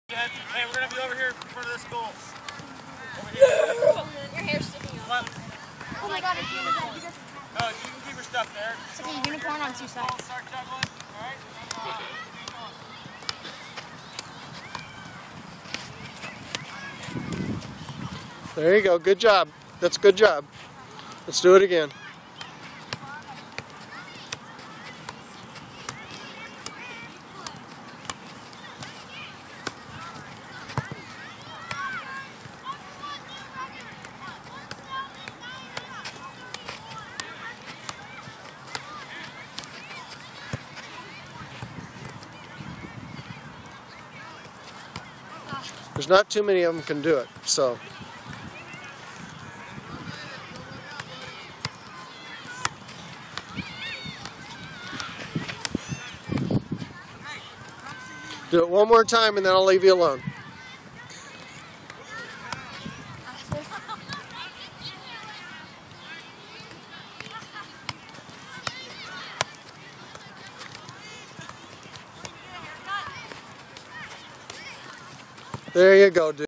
Hey, we're gonna be over here in front of the school. Over here. Your hair's sticking up. Oh my god, it's unicorn. No, you can keep your stuff there. It's like a unicorn on two sides. Start juggling. Alright? There you go. Good job. That's a good job. Let's do it again. There's not too many of them can do it, so. Do it one more time and then I'll leave you alone. There you go, dude.